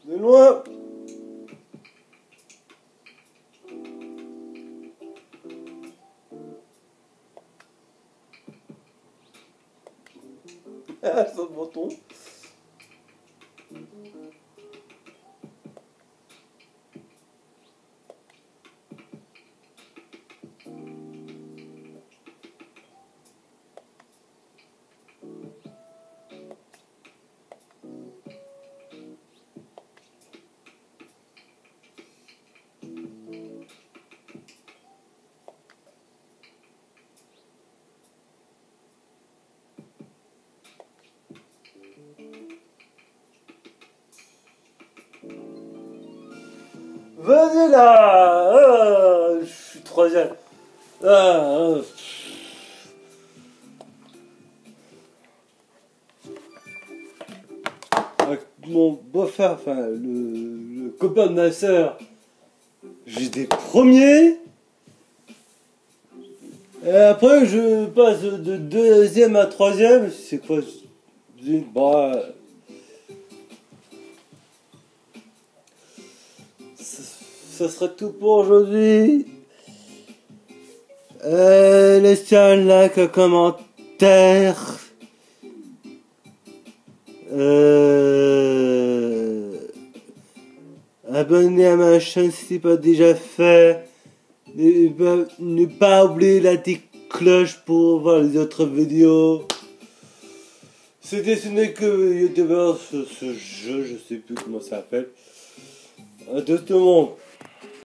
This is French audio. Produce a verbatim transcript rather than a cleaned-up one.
De loin. Ah, ça de bâton. Vas-y là, ah, je suis troisième. Ah, ah. Avec mon beau-frère, enfin le, le copain de ma soeur, j'étais premier. Et après je passe de deuxième à troisième. C'est quoi? Bah, ça serait tout pour aujourd'hui. Euh, laissez un like, un commentaire. Euh, abonnez à ma chaîne si ce n'est pas déjà fait. Ne pas, ne pas oublier la petite cloche pour voir les autres vidéos. C'était ce n'est que youtubeur ce, ce jeu, je sais plus comment ça s'appelle. À tout le monde.